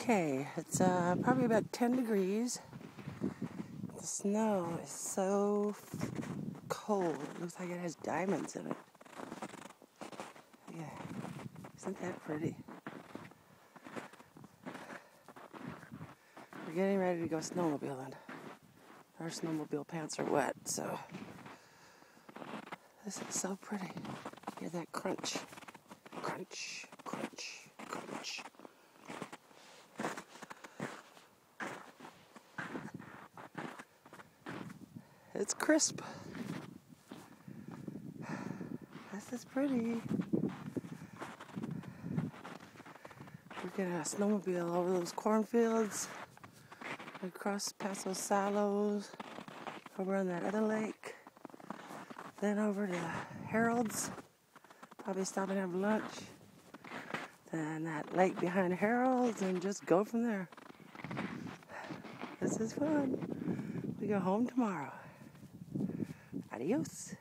Okay, it's probably about 10 degrees. The snow is so cold. It looks like it has diamonds in it. Yeah, isn't that pretty? We're getting ready to go snowmobiling. Our snowmobile pants are wet, so this is so pretty. Hear that crunch. Crunch, crunch, crunch. It's crisp. This is pretty. We're gonna snowmobile over those cornfields, across past those silos, over on that other lake, then over to Harold's, probably stop and have lunch, then that lake behind Harold's, and just go from there. This is fun. We go home tomorrow. Adios.